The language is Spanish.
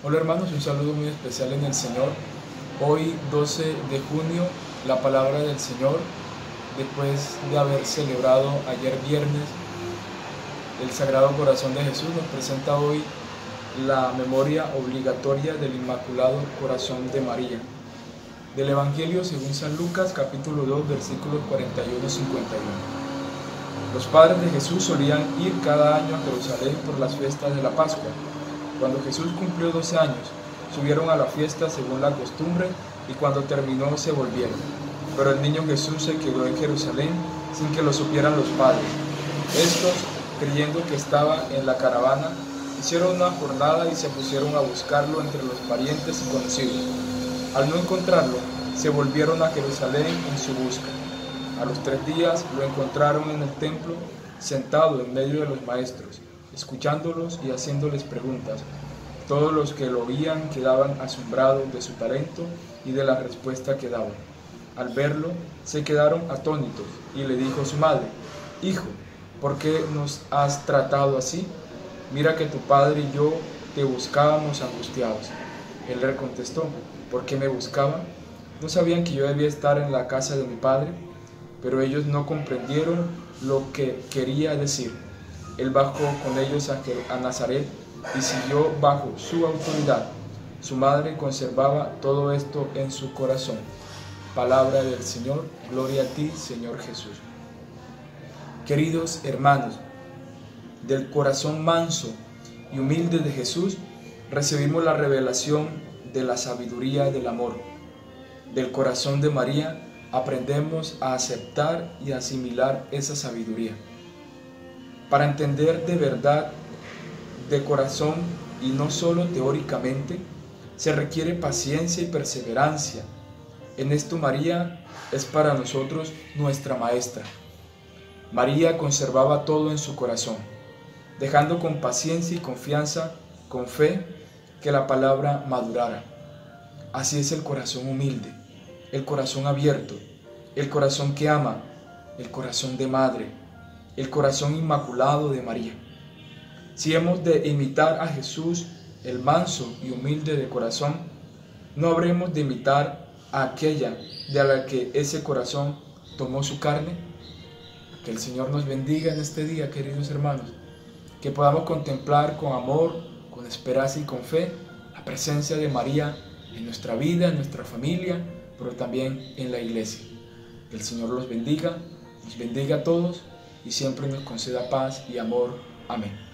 Hola hermanos, un saludo muy especial en el Señor. Hoy 12 de junio, la palabra del Señor, después de haber celebrado ayer viernes el Sagrado Corazón de Jesús, nos presenta hoy la memoria obligatoria del Inmaculado Corazón de María. Del Evangelio según San Lucas, capítulo 2, versículos 41 y 51. Los padres de Jesús solían ir cada año a Jerusalén por las fiestas de la Pascua. Cuando Jesús cumplió 12 años, subieron a la fiesta según la costumbre y cuando terminó se volvieron. Pero el niño Jesús se quedó en Jerusalén sin que lo supieran los padres. Estos, creyendo que estaba en la caravana, hicieron una jornada y se pusieron a buscarlo entre los parientes y conocidos. Al no encontrarlo, se volvieron a Jerusalén en su busca. A los 3 días lo encontraron en el templo, sentado en medio de los maestros, escuchándolos y haciéndoles preguntas. Todos los que lo oían quedaban asombrados de su talento y de la respuesta que daba. Al verlo, se quedaron atónitos y le dijo su madre: «Hijo, ¿por qué nos has tratado así? Mira que tu padre y yo te buscábamos angustiados». Él le contestó: «¿Por qué me buscaban? ¿No sabían que yo debía estar en la casa de mi padre?». Pero ellos no comprendieron lo que quería decir. Él bajó con ellos a Nazaret y siguió bajo su autoridad. Su madre conservaba todo esto en su corazón. Palabra del Señor, gloria a ti, Señor Jesús. Queridos hermanos, del corazón manso y humilde de Jesús recibimos la revelación de la sabiduría del amor. Del corazón de María aprendemos a aceptar y asimilar esa sabiduría. Para entender de verdad, de corazón y no solo teóricamente, se requiere paciencia y perseverancia. En esto María es para nosotros nuestra maestra. María conservaba todo en su corazón, dejando con paciencia y confianza, con fe, que la palabra madurara. Así es el corazón humilde, el corazón abierto, el corazón que ama, el corazón de madre, el corazón inmaculado de María. Si hemos de imitar a Jesús, el manso y humilde de corazón, no habremos de imitar a aquella de la que ese corazón tomó su carne. Que el Señor nos bendiga en este día, queridos hermanos, que podamos contemplar con amor, con esperanza y con fe la presencia de María en nuestra vida, en nuestra familia, pero también en la iglesia. Que el Señor los bendiga, nos bendiga a todos y siempre nos conceda paz y amor. Amén.